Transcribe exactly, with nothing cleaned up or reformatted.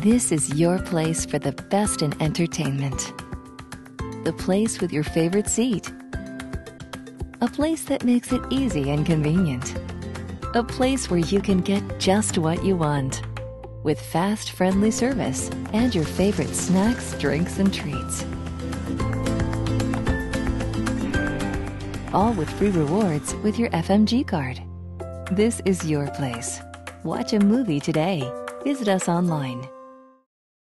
This is your place for the best in entertainment. The place with your favorite seat. A place that makes it easy and convenient. A place where you can get just what you want. With fast, friendly service and your favorite snacks, drinks, and treats. All with free rewards with your F M G card. This is your place. Watch a movie today. Visit us online.